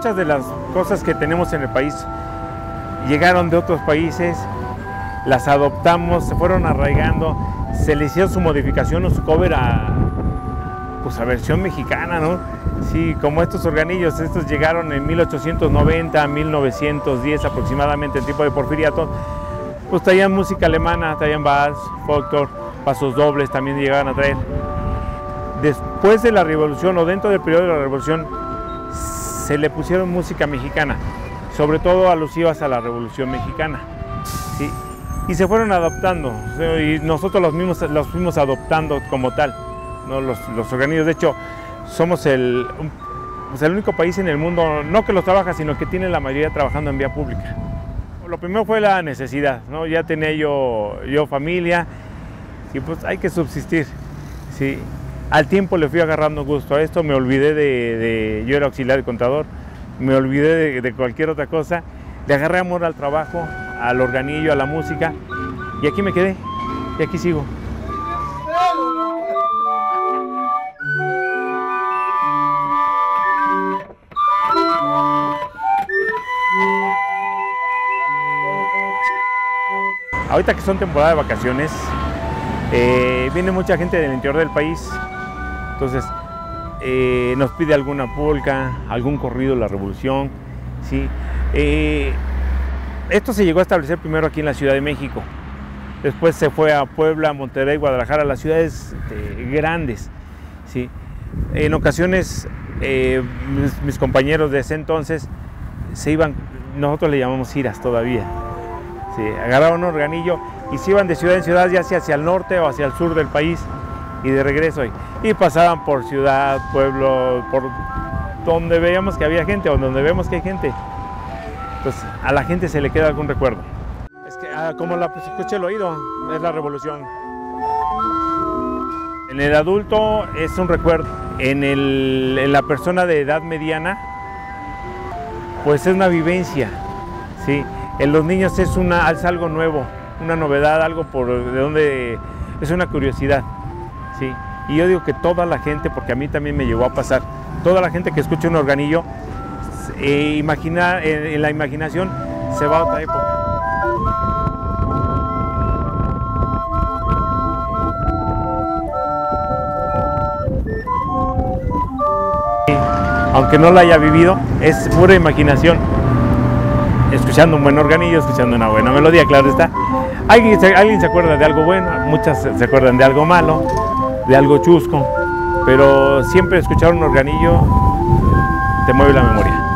muchas de las cosas que tenemos en el país llegaron de otros países, las adoptamos, se fueron arraigando, se le hicieron su modificación o su cover pues a versión mexicana, ¿no? Sí, como estos organillos, estos llegaron en 1890, 1910 aproximadamente, en tiempo de Porfiriato, pues traían música alemana, traían vals, folklore, pasos dobles también llegaban a traer. Después de la Revolución o dentro del periodo de la Revolución se le pusieron música mexicana, sobre todo alusivas a la Revolución Mexicana, ¿sí? Y se fueron adaptando, y nosotros los fuimos adoptando como tal, ¿no? Los organillos. De hecho, somos el único país en el mundo, no que los trabaja, sino que tiene la mayoría trabajando en vía pública. Lo primero fue la necesidad, ¿no? Ya tenía yo familia y pues hay que subsistir, ¿sí? Al tiempo le fui agarrando gusto a esto, me olvidé yo era auxiliar de contador, me olvidé de cualquier otra cosa, le agarré amor al trabajo, al organillo, a la música, y aquí me quedé, y aquí sigo. Ahorita que son temporada de vacaciones, viene mucha gente del interior del país, entonces nos pide alguna polca, algún corrido de la Revolución, ¿sí? Esto se llegó a establecer primero aquí en la Ciudad de México, después se fue a Puebla, Monterrey, Guadalajara, las ciudades grandes, ¿sí? En ocasiones mis compañeros de ese entonces se iban, nosotros le llamamos giras todavía, ¿sí? Agarraban un organillo y se iban de ciudad en ciudad, ya sea hacia el norte o hacia el sur del país, y de regreso, y pasaban por ciudad, pueblo, por donde veíamos que había gente o donde vemos que hay gente, pues a la gente se le queda algún recuerdo. Es que como la escuché el oído, es la Revolución. En el adulto es un recuerdo, en la persona de edad mediana, pues es una vivencia, ¿sí? En los niños es algo nuevo, una novedad, algo de donde es una curiosidad, ¿sí? Y yo digo que toda la gente, porque a mí también me llegó a pasar, toda la gente que escucha un organillo, en la imaginación se va a otra época. Aunque no la haya vivido, es pura imaginación. Escuchando un buen organillo, escuchando una buena melodía, claro está. Alguien se acuerda de algo bueno, muchas se acuerdan de algo malo, de algo chusco, pero siempre escuchar un organillo te mueve la memoria.